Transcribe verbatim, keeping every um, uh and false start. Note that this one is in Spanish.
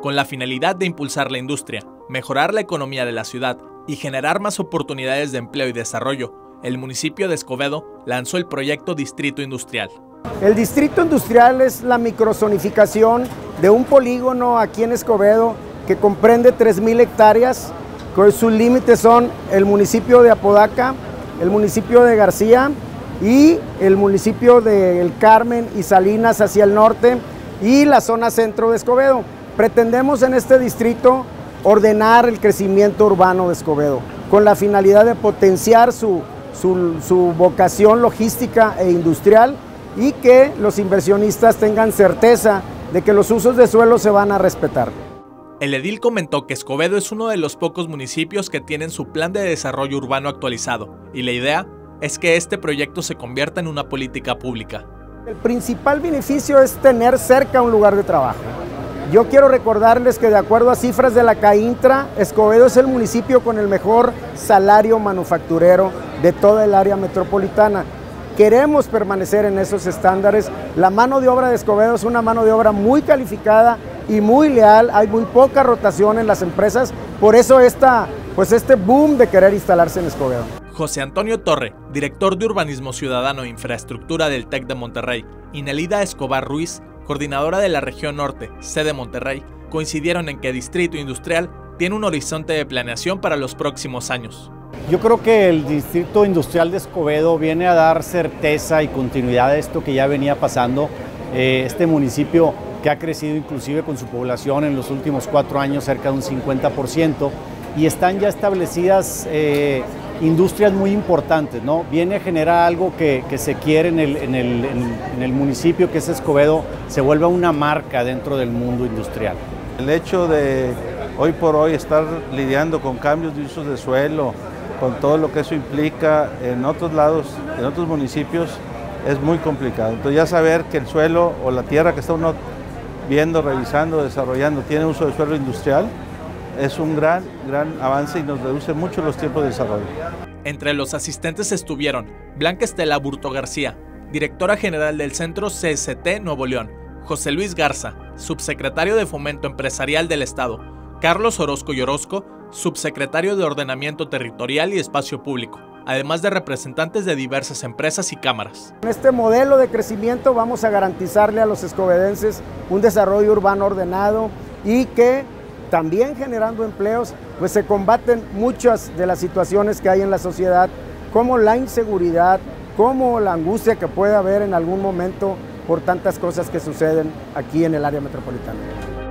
Con la finalidad de impulsar la industria, mejorar la economía de la ciudad y generar más oportunidades de empleo y desarrollo, el municipio de Escobedo lanzó el proyecto Distrito Industrial. El Distrito Industrial es la microzonificación de un polígono aquí en Escobedo que comprende tres mil hectáreas. Sus límites son el municipio de Apodaca, el municipio de García y el municipio de El Carmen y Salinas hacia el norte y la zona centro de Escobedo. Pretendemos en este distrito ordenar el crecimiento urbano de Escobedo con la finalidad de potenciar su, su, su vocación logística e industrial y que los inversionistas tengan certeza de que los usos de suelo se van a respetar. El edil comentó que Escobedo es uno de los pocos municipios que tienen su plan de desarrollo urbano actualizado y la idea es que este proyecto se convierta en una política pública. El principal beneficio es tener cerca un lugar de trabajo. Yo quiero recordarles que de acuerdo a cifras de la CAINTRA, Escobedo es el municipio con el mejor salario manufacturero de toda el área metropolitana. Queremos permanecer en esos estándares. La mano de obra de Escobedo es una mano de obra muy calificada y muy leal. Hay muy poca rotación en las empresas, por eso esta, pues este boom de querer instalarse en Escobedo. José Antonio Torre, director de Urbanismo Ciudadano e Infraestructura del TEC de Monterrey, y Nelida Escobar Ruiz, coordinadora de la región norte, sede Monterrey, coincidieron en que Distrito Industrial tiene un horizonte de planeación para los próximos años. Yo creo que el Distrito Industrial de Escobedo viene a dar certeza y continuidad a esto que ya venía pasando. Eh, este municipio que ha crecido inclusive con su población en los últimos cuatro años cerca de un cincuenta por ciento y están ya establecidas eh, industrias muy importantes, ¿no? Viene a generar algo que, que se quiere en el, en, el, en, en el municipio, que es Escobedo, se vuelva una marca dentro del mundo industrial. El hecho de hoy por hoy estar lidiando con cambios de usos de suelo, con todo lo que eso implica en otros lados, en otros municipios, es muy complicado. Entonces ya saber que el suelo o la tierra que está uno viendo, revisando, desarrollando, tiene uso de suelo industrial, es un gran, gran avance y nos reduce mucho los tiempos de desarrollo. Entre los asistentes estuvieron Blanca Estela Burto García, directora general del Centro C S T Nuevo León, José Luis Garza, subsecretario de Fomento Empresarial del Estado, Carlos Orozco y Orozco, subsecretario de Ordenamiento Territorial y Espacio Público, además de representantes de diversas empresas y cámaras. En este modelo de crecimiento vamos a garantizarle a los escobedenses un desarrollo urbano ordenado y que también generando empleos, pues se combaten muchas de las situaciones que hay en la sociedad, como la inseguridad, como la angustia que puede haber en algún momento por tantas cosas que suceden aquí en el área metropolitana.